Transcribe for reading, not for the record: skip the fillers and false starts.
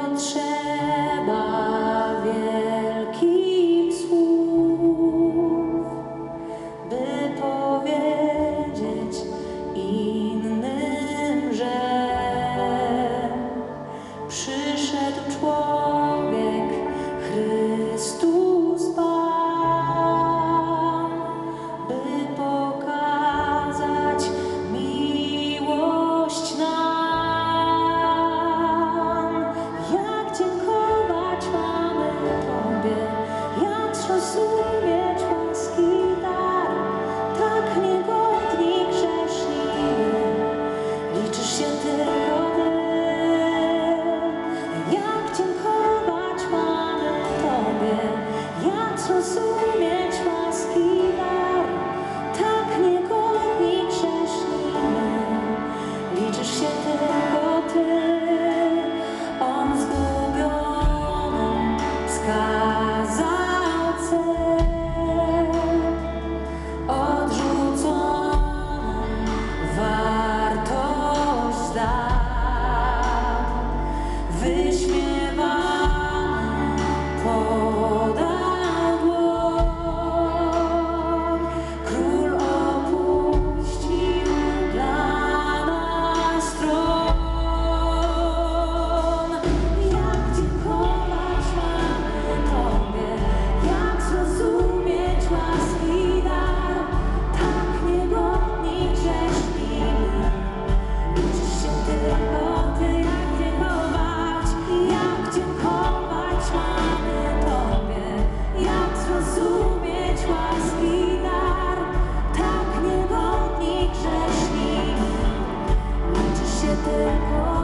potrzeba wielkich słów, by powiedzieć innym, że przyszedł człowiek, Chrystus Pan, by pokazać miłość nam. Jak dziękować mamy Tobie, jak zrozumieć łaski dar, tak niegodni, grzeszni, liczysz się tylko Ty. Jak dziękować mamy Tobie, jak zrozumieć łaski dar, tak niegodni, grzeszni, liczysz się tylko Ty. On zgubionym wskazał cel, odrzuconym wartość dał, wyśmiewanym podał dłoń. Król opuścił dla nas tron. Jak dziękować mamy Tobie, jak zrozumieć łaski dar, tak niegodni, grzeszni, liczysz się tylko Ty. Jak dziękować mamy Tobie, jak zrozumieć łaski dar, tak niegodni, grzeszni, liczysz się tylko